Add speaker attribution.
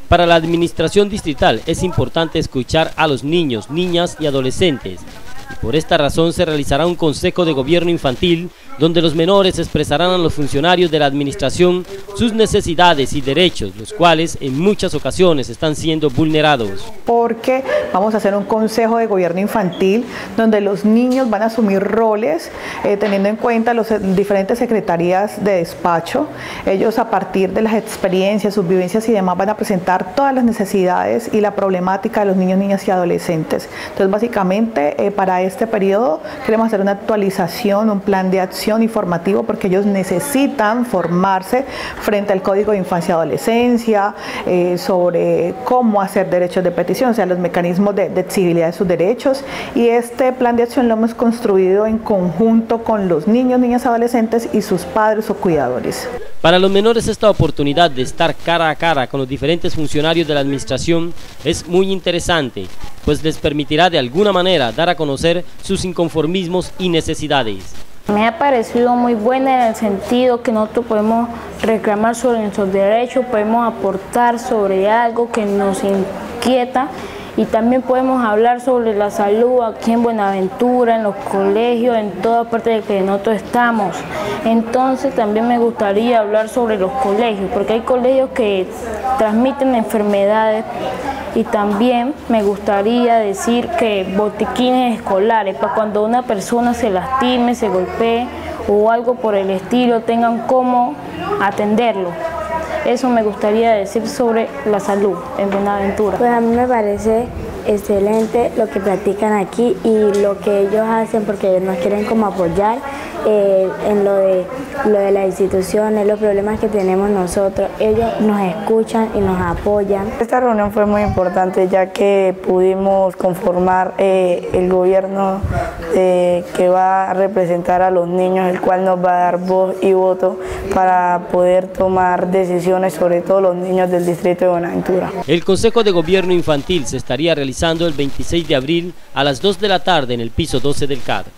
Speaker 1: Para la administración distrital es importante escuchar a los niños, niñas y adolescentes. Y por esta razón se realizará un consejo de gobierno infantil donde los menores expresarán a los funcionarios de la administración sus necesidades y derechos, los cuales en muchas ocasiones están siendo vulnerados.
Speaker 2: Porque vamos a hacer un consejo de gobierno infantil donde los niños van a asumir roles teniendo en cuenta las diferentes secretarías de despacho. Ellos, a partir de las experiencias, sus vivencias y demás, van a presentar todas las necesidades y la problemática de los niños, niñas y adolescentes. Entonces, básicamente, para este periodo queremos hacer una actualización, un plan de acción informativo, porque ellos necesitan formarse frente al Código de Infancia y Adolescencia, sobre cómo hacer derechos de petición, o sea, los mecanismos de exigibilidad de sus derechos. Y este plan de acción lo hemos construido en conjunto con los niños, niñas, adolescentes y sus padres o cuidadores.
Speaker 1: Para los menores, esta oportunidad de estar cara a cara con los diferentes funcionarios de la administración es muy interesante, pues les permitirá de alguna manera dar a conocer sus inconformismos y necesidades.
Speaker 3: Me ha parecido muy buena en el sentido que nosotros podemos reclamar sobre nuestros derechos, podemos aportar sobre algo que nos inquieta y también podemos hablar sobre la salud aquí en Buenaventura, en los colegios, en toda parte de que nosotros estamos. Entonces también me gustaría hablar sobre los colegios, porque hay colegios que transmiten enfermedades. Y también me gustaría decir que botiquines escolares, para cuando una persona se lastime, se golpee o algo por el estilo, tengan cómo atenderlo. Eso me gustaría decir sobre la salud en Buenaventura.
Speaker 4: Pues a mí me parece excelente lo que practican aquí y lo que ellos hacen, porque nos quieren como apoyar en lo de las instituciones, los problemas que tenemos nosotros. Ellos nos escuchan y nos apoyan.
Speaker 5: Esta reunión fue muy importante, ya que pudimos conformar el gobierno que va a representar a los niños, el cual nos va a dar voz y voto para poder tomar decisiones sobre todo los niños del distrito de Buenaventura.
Speaker 1: El Consejo de Gobierno Infantil se estaría realizando el 26 de abril a las 2 de la tarde en el piso 12 del CAD.